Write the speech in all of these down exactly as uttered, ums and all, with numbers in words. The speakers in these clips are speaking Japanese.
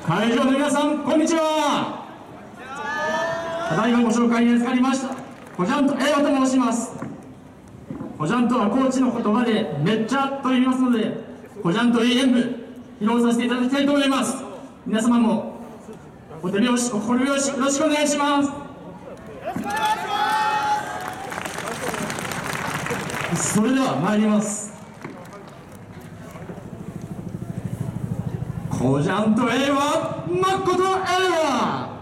会場の皆さん、こんにちは。ただいまご紹介に預かりましたコジャント A と申します。コジャントは高知の言葉でめっちゃと言いますので、コジャント A 演舞披露させていただきたいと思います。皆様もお手拍子、お心拍子よろしくお願いします。よろしくお願いします。それでは参ります。コジャント A はまっこと A は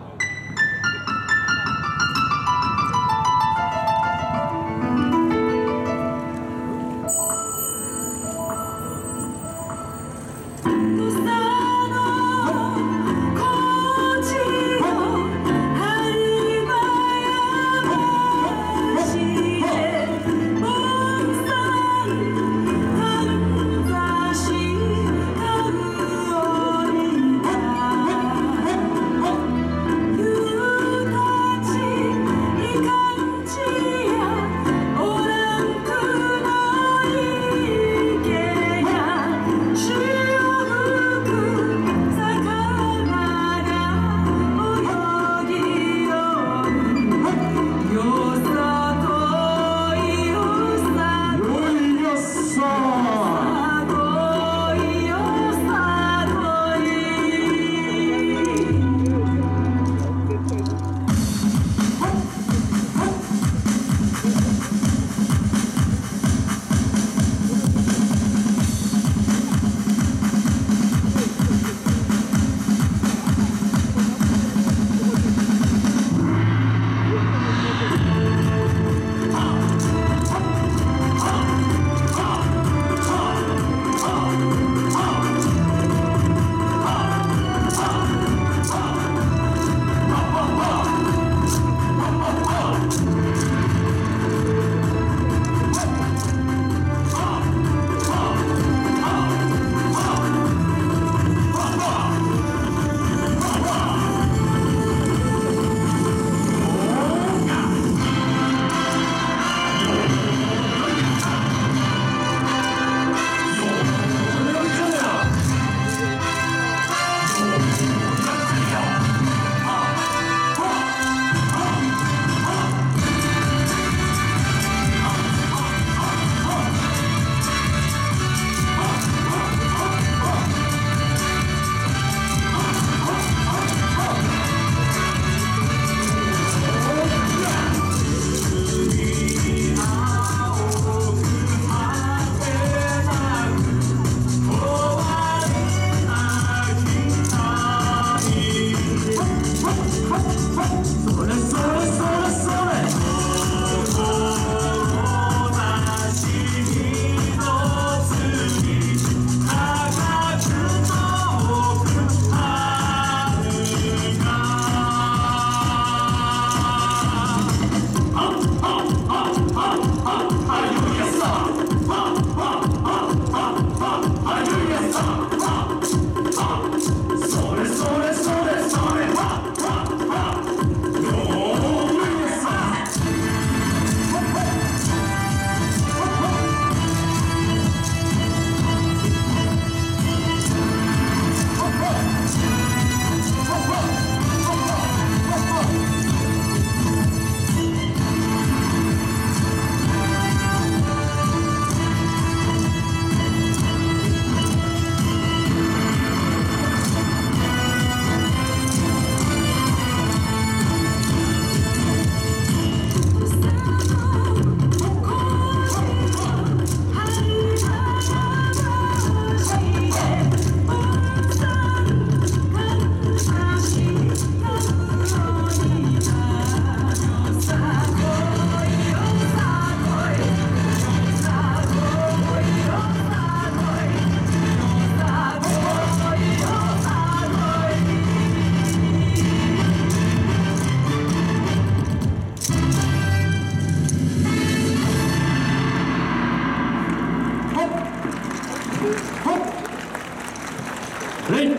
レイ